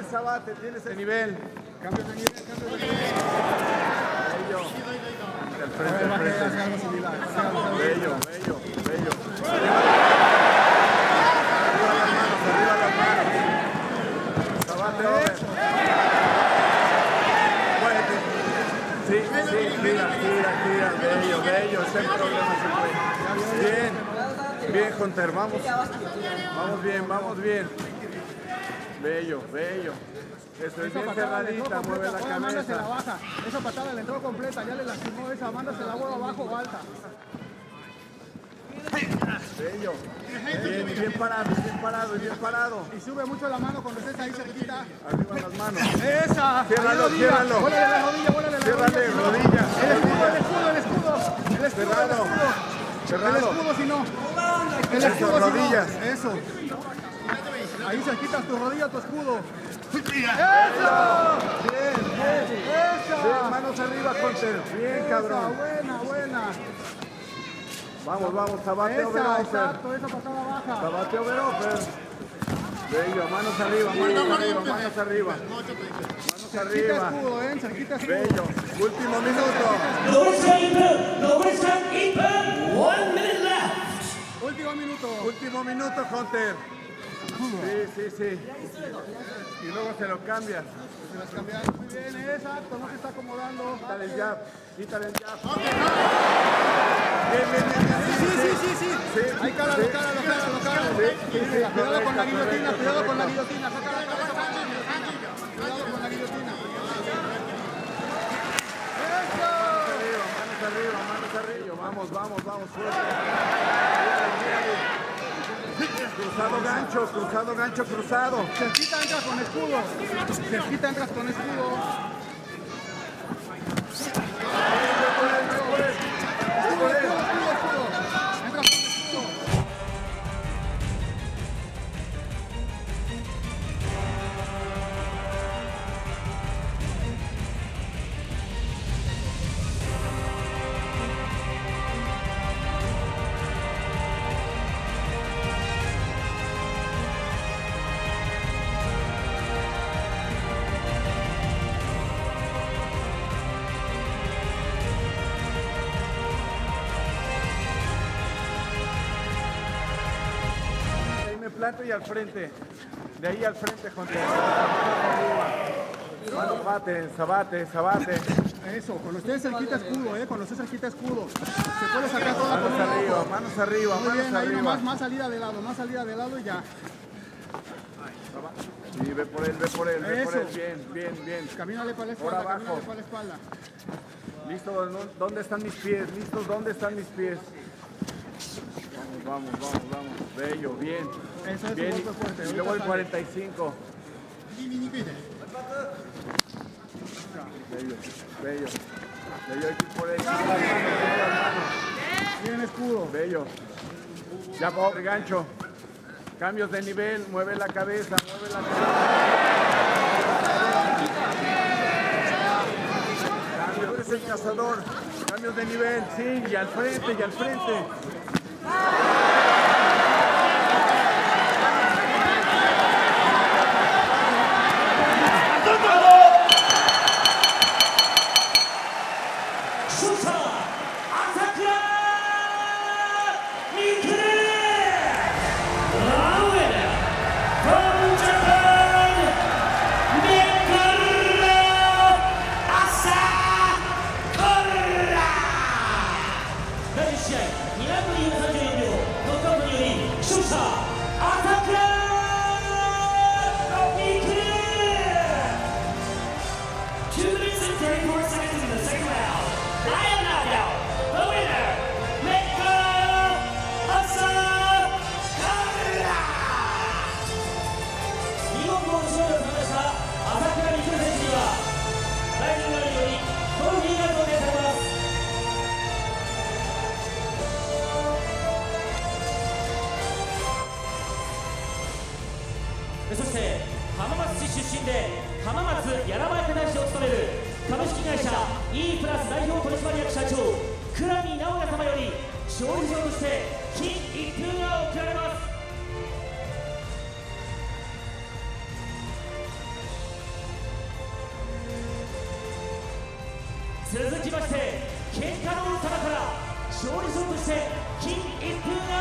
Sabate, tienes el nivel. Cambio de nivel, cambio de nivel. Bello. Al frente, al frente. Bello, bello, bello. Arriba las manos. Sabate, over. Sí, gira. Bello, bello. Está en problema, se fue. Bien, Hunter, vamos bien. Bello. Eso es bien cerradita, mueve la cabeza. Se la baja. Esa patada le entró completa, ya le lastimó esa, Amanda se la vuelve abajo o alta. Bello. Bien parado. Y sube mucho la mano cuando estés ahí cerquita. Arriba las manos. ¡Esa! Ciérralo. Vuélale la rodilla, Ciérrale, rodilla. El escudo. Cerrado. El escudo, si no. El escudo, rodillas. Si no. Eso. Ahí cerquita tu rodilla, tu escudo. ¡Eso! Bien, manos arriba, Hunter. Bien, cabrón. Buena. Vamos, Sabate, over. Exacto, esa patada baja. Sabate, over. Bello, manos arriba. Cerquita escudo, cerquita escudo. Bello, último minuto. Último minuto, Hunter. Sí. Y luego se lo cambias. Se las cambiaron muy bien, exacto, no se está acomodando. Quítale el jab. Bien. Sí. Ahí cálalo. Cuidado con la guillotina, Saca la cabeza. Cuidado con la guillotina. Manos arriba. Vamos, fuerte. Cruzado gancho. Cerquita entras con escudo. Planto y al frente. De ahí al frente, Hunter. Sabate. Eso, cuando estés cerquita escudo, cuando estés cerquita escudo. Se puede sacar toda la manos arriba. Muy bien, ahí nomás, más salida de lado y ya. Sí, ve por él. Bien. Camínale para la espalda, por abajo. Listo, ¿dónde están mis pies? Vamos. Bello, bien. Eso es bien. Un golpe fuerte. Y luego el 45. Bello. Hay que ir por ahí. Bien escudo. Bello. Ya por gancho. Cambios de nivel. Mueve la cabeza. Cambio, es el cazador. Cambios de nivel. Sí, y al frente. そして浜松市出身で浜松やらまや大使を務める株式会社 E プラス代表取締役社長倉見直也様より勝利賞として金一封が贈られます。 続きまして喧嘩の王様から勝利賞として金一封が